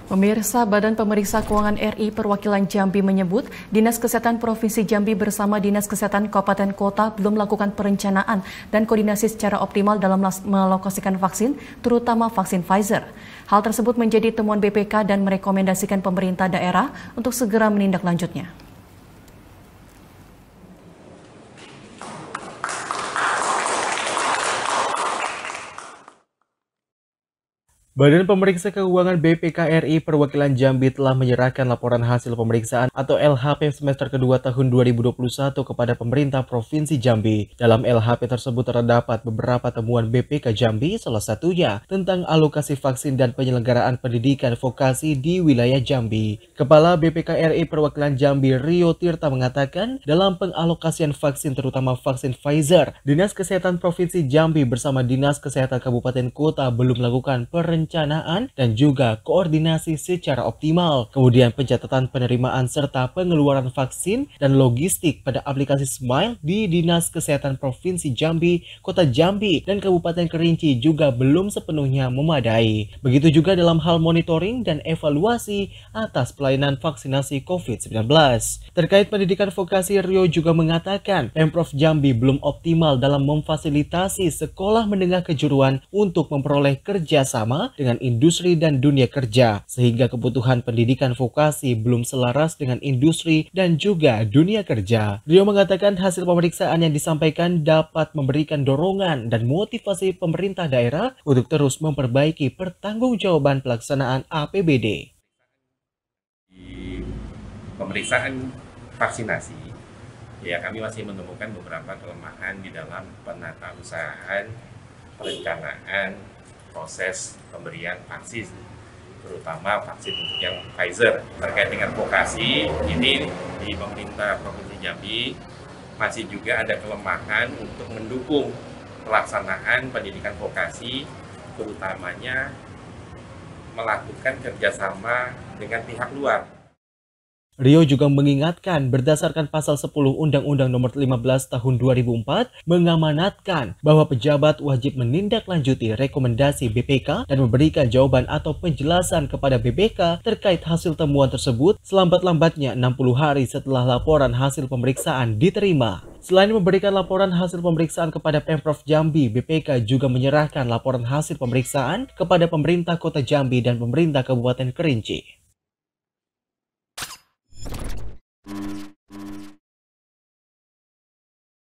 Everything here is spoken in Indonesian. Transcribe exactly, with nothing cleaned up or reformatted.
Pemirsa, Badan Pemeriksa Keuangan R I Perwakilan Jambi menyebut Dinas Kesehatan Provinsi Jambi bersama Dinas Kesehatan Kabupaten Kota belum melakukan perencanaan dan koordinasi secara optimal dalam melokasikan vaksin, terutama vaksin Pfizer. Hal tersebut menjadi temuan B P K dan merekomendasikan pemerintah daerah untuk segera menindaklanjutnya. Badan Pemeriksa Keuangan B P K R I Perwakilan Jambi telah menyerahkan laporan hasil pemeriksaan atau L H P semester kedua tahun dua ribu dua puluh satu kepada pemerintah Provinsi Jambi. Dalam L H P tersebut terdapat beberapa temuan B P K Jambi, salah satunya tentang alokasi vaksin dan penyelenggaraan pendidikan vokasi di wilayah Jambi. Kepala B P K R I Perwakilan Jambi Rio Tirta mengatakan, dalam pengalokasian vaksin terutama vaksin Pfizer, Dinas Kesehatan Provinsi Jambi bersama Dinas Kesehatan Kabupaten Kota belum melakukan perencanaan perencanaan dan juga koordinasi secara optimal. Kemudian pencatatan penerimaan serta pengeluaran vaksin dan logistik pada aplikasi Smile di Dinas Kesehatan Provinsi Jambi, Kota Jambi, dan Kabupaten Kerinci juga belum sepenuhnya memadai. Begitu juga dalam hal monitoring dan evaluasi atas pelayanan vaksinasi COVID sembilan belas. Terkait pendidikan vokasi, Rio juga mengatakan Pemprov Jambi belum optimal dalam memfasilitasi sekolah menengah kejuruan untuk memperoleh kerjasama dengan industri dan dunia kerja, sehingga kebutuhan pendidikan vokasi belum selaras dengan industri dan juga dunia kerja. Rio mengatakan hasil pemeriksaan yang disampaikan dapat memberikan dorongan dan motivasi pemerintah daerah untuk terus memperbaiki pertanggungjawaban pelaksanaan A P B D. Di pemeriksaan vaksinasi, ya kami masih menemukan beberapa kelemahan di dalam penatausahaan perencanaan proses pemberian vaksin, terutama vaksin untuk yang Pfizer. Terkait dengan vokasi, ini di pemerintah Provinsi Jambi masih juga ada kelemahan untuk mendukung pelaksanaan pendidikan vokasi, terutamanya melakukan kerjasama dengan pihak luar. Rio juga mengingatkan berdasarkan pasal sepuluh Undang-Undang Nomor lima belas Tahun dua ribu empat mengamanatkan bahwa pejabat wajib menindaklanjuti rekomendasi B P K dan memberikan jawaban atau penjelasan kepada B P K terkait hasil temuan tersebut selambat-lambatnya enam puluh hari setelah laporan hasil pemeriksaan diterima. Selain memberikan laporan hasil pemeriksaan kepada Pemprov Jambi, B P K juga menyerahkan laporan hasil pemeriksaan kepada pemerintah Kota Jambi dan pemerintah Kabupaten Kerinci.